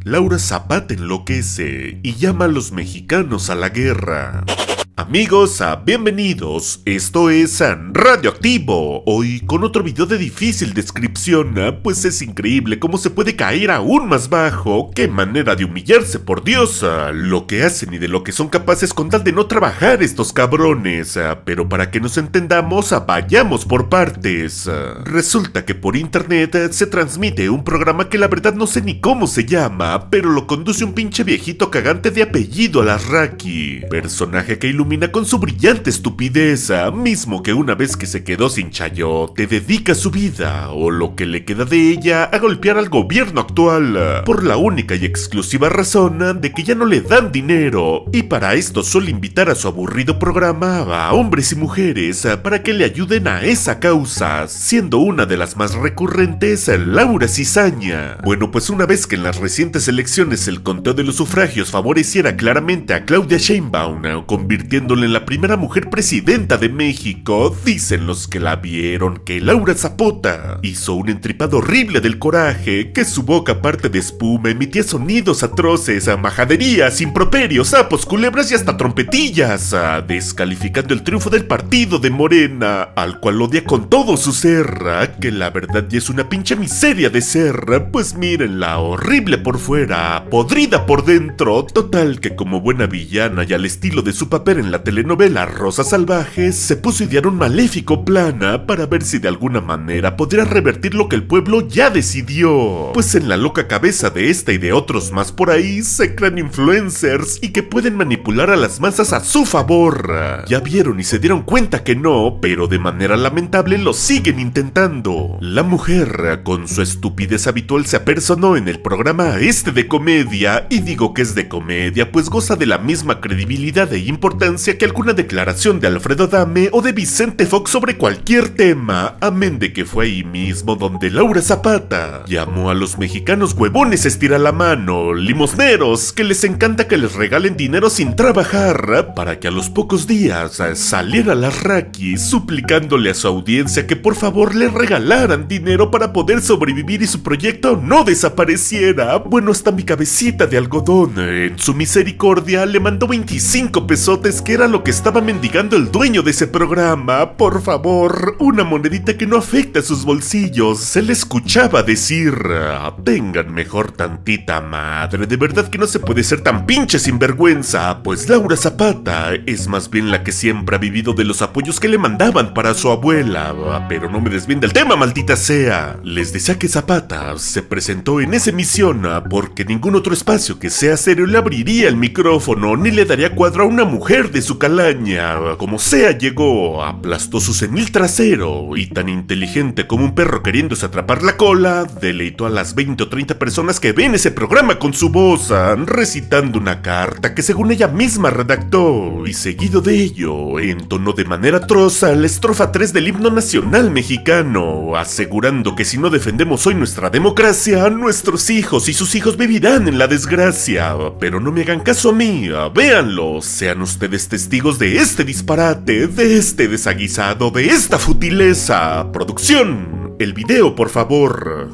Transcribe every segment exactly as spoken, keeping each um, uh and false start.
Laura Zapata enloquece y llama a los mexicanos a la guerra. Amigos, bienvenidos, esto es Radioactivo, hoy con otro video de difícil descripción, pues es increíble cómo se puede caer aún más bajo, qué manera de humillarse, por Dios, lo que hacen y de lo que son capaces con tal de no trabajar estos cabrones, pero para que nos entendamos, vayamos por partes. Resulta que por internet se transmite un programa que la verdad no sé ni cómo se llama, pero lo conduce un pinche viejito cagante de apellido Alarraqui, personaje que ilumina con su brillante estupidez, mismo que una vez que se quedó sin chayote dedica su vida, o lo que le queda de ella, a golpear al gobierno actual, por la única y exclusiva razón de que ya no le dan dinero, y para esto suele invitar a su aburrido programa a hombres y mujeres para que le ayuden a esa causa, siendo una de las más recurrentes Laura Cizaña. Bueno, pues una vez que en las recientes elecciones el conteo de los sufragios favoreciera claramente a Claudia Sheinbaum, convirtiéndole en la primera mujer presidenta de México, dicen los que la vieron que Laura Zapata hizo un entripado horrible del coraje, que su boca aparte de espuma emitía sonidos atroces, majaderías, improperios, sapos, culebras y hasta trompetillas, descalificando el triunfo del partido de Morena, al cual odia con todo su ser, que la verdad ya es una pinche miseria de ser, pues mírenla, horrible por fuera, podrida por dentro, total que como buena villana y al estilo de su papel en la telenovela Rosa Salvaje, se puso a idear un maléfico plan para ver si de alguna manera podría revertir lo que el pueblo ya decidió. Pues en la loca cabeza de esta y de otros más por ahí se crean influencers y que pueden manipular a las masas a su favor. Ya vieron y se dieron cuenta que no, pero de manera lamentable lo siguen intentando. La mujer, con su estupidez habitual, se apersonó en el programa este de comedia, y digo que es de comedia, pues goza de la misma credibilidad e importancia que alguna declaración de Alfredo Adame o de Vicente Fox sobre cualquier tema, amén de que fue ahí mismo donde Laura Zapata llamó a los mexicanos huevones estira la mano, limosneros, que les encanta que les regalen dinero sin trabajar, para que a los pocos días saliera Alarraqui suplicándole a su audiencia que por favor le regalaran dinero para poder sobrevivir y su proyecto no desapareciera. Bueno, hasta mi cabecita de algodón, en su misericordia, le mandó veinticinco pesotes, que era lo que estaba mendigando el dueño de ese programa. Por favor, una monedita que no afecta a sus bolsillos. Se le escuchaba decir: tengan mejor tantita madre, de verdad que no se puede ser tan pinche sinvergüenza, pues Laura Zapata es más bien la que siempre ha vivido de los apoyos que le mandaban para su abuela. Pero no me desvíen del tema, maldita sea. Les decía que Zapata se presentó en esa emisión porque ningún otro espacio que sea serio le abriría el micrófono ni le daría cuadro a una mujer de su calaña. Como sea llegó, aplastó su senil trasero y, tan inteligente como un perro queriéndose atrapar la cola, deleitó a las veinte o treinta personas que ven ese programa con su voz, recitando una carta que según ella misma redactó, y seguido de ello entonó de manera atroz la estrofa tres del himno nacional mexicano, asegurando que si no defendemos hoy nuestra democracia, nuestros hijos y sus hijos vivirán en la desgracia. Pero no me hagan caso a mí, véanlo, sean ustedes testigos de este disparate, de este desaguisado, de esta futileza. Producción, el video, por favor.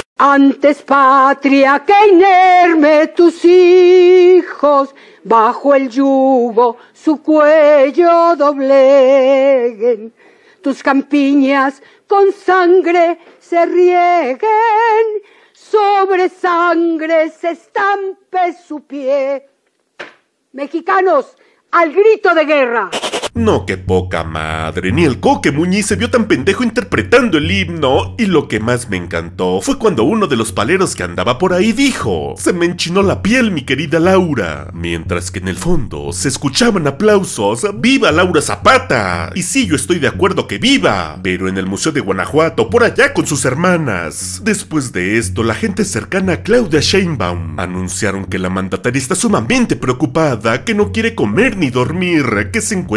Antes patria que inerme tus hijos, bajo el yugo su cuello dobleguen, tus campiñas con sangre se rieguen, sobre sangre se estampe su pie. Mexicanos, al grito de guerra. No, qué poca madre, ni el Coque Muñiz se vio tan pendejo interpretando el himno, y lo que más me encantó fue cuando uno de los paleros que andaba por ahí dijo: se me enchinó la piel, mi querida Laura, mientras que en el fondo se escuchaban aplausos. ¡Viva Laura Zapata! Y sí, yo estoy de acuerdo que viva, pero en el Museo de Guanajuato, por allá con sus hermanas. Después de esto, la gente cercana a Claudia Sheinbaum anunciaron que la mandataria está sumamente preocupada, que no quiere comer ni dormir, que se encuentra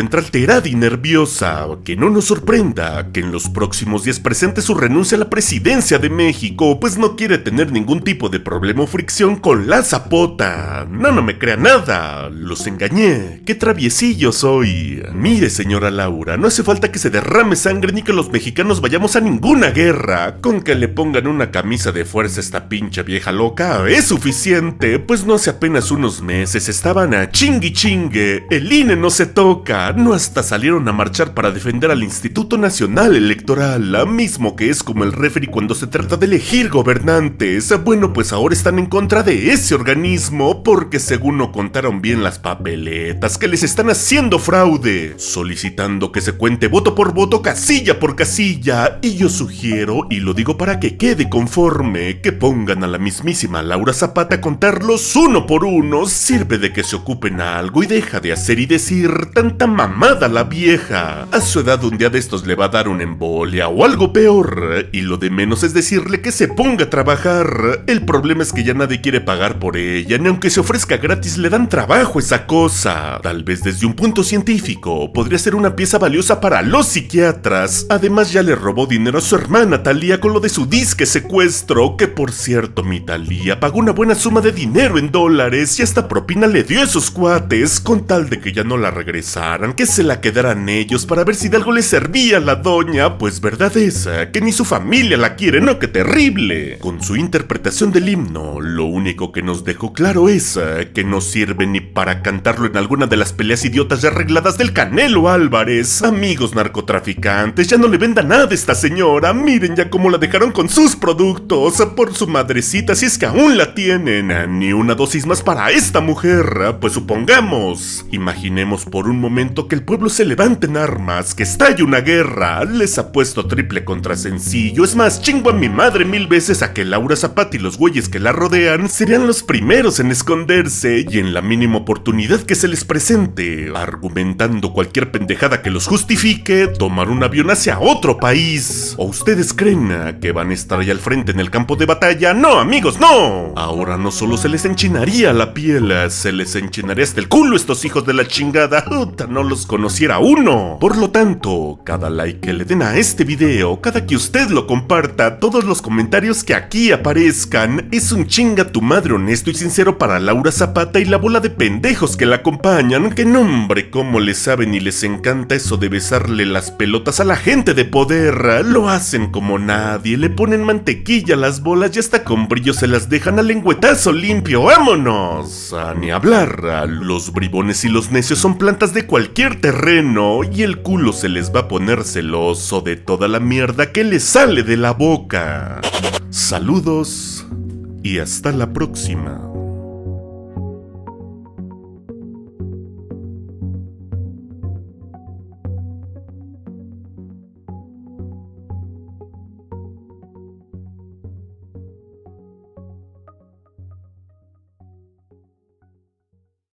encuentra alterada y nerviosa. Que no nos sorprenda que en los próximos días presente su renuncia a la presidencia de México, pues no quiere tener ningún tipo de problema o fricción con la Zapota. No, no me crea nada, los engañé, qué traviesillo soy. Mire, señora Laura, no hace falta que se derrame sangre ni que los mexicanos vayamos a ninguna guerra. Con que le pongan una camisa de fuerza a esta pinche vieja loca es suficiente, pues no hace apenas unos meses estaban a chingui chingue, el I N E no se toca, no hasta salieron a marchar para defender al Instituto Nacional Electoral, mismo que es como el referee cuando se trata de elegir gobernantes. Bueno, pues ahora están en contra de ese organismo porque según no contaron bien las papeletas, que les están haciendo fraude, solicitando que se cuente voto por voto, casilla por casilla, y yo sugiero, y lo digo para que quede conforme, que pongan a la mismísima Laura Zapata a contarlos uno por uno. Sirve de que se ocupen a algo y deja de hacer y decir tanta mamada la vieja. A su edad un día de estos le va a dar una embolia o algo peor, y lo de menos es decirle que se ponga a trabajar. El problema es que ya nadie quiere pagar por ella, ni aunque se ofrezca gratis le dan trabajo esa cosa. Tal vez desde un punto científico podría ser una pieza valiosa para los psiquiatras. Además ya le robó dinero a su hermana Talía con lo de su disque secuestro, que por cierto mi Talía pagó una buena suma de dinero en dólares y hasta propina le dio a esos cuates con tal de que ya no la regresaran, que se la quedaran ellos para ver si de algo le servía a la doña. Pues verdad esa, que ni su familia la quiere, ¿no? ¡Qué terrible! Con su interpretación del himno, lo único que nos dejó claro es que no sirve ni para cantarlo en alguna de las peleas idiotas ya arregladas del Canelo Álvarez. Amigos narcotraficantes, ya no le vendan nada a esta señora, miren ya cómo la dejaron con sus productos, por su madrecita si es que aún la tienen. Ni una dosis más para esta mujer, pues supongamos, imaginemos por un momento que el pueblo se levante en armas, que estalle una guerra. Les apuesto triple contra sencillo, es más, chingo a mi madre mil veces a que Laura Zapata y los güeyes que la rodean serían los primeros en esconderse y en la mínima oportunidad que se les presente, argumentando cualquier pendejada que los justifique, tomar un avión hacia otro país. ¿O ustedes creen que van a estar ahí al frente en el campo de batalla? No, amigos, no. Ahora no solo se les enchinaría la piel, se les enchinaría hasta el culo estos hijos de la chingada. Puta, no los conociera uno. Por lo tanto, cada like que le den a este video, cada que usted lo comparta, todos los comentarios que aquí aparezcan, es un chinga tu madre honesto y sincero para Laura Zapata y la bola de pendejos que la acompañan, que no hombre, cómo les saben y les encanta eso de besarle las pelotas a la gente de poder. Lo hacen como nadie, le ponen mantequilla a las bolas y hasta con brillo se las dejan al lengüetazo limpio. ¡Vámonos! A ni hablar, los bribones y los necios son plantas de cualquier terreno y el culo se les va a poner celoso de toda la mierda que les sale de la boca. Saludos y hasta la próxima.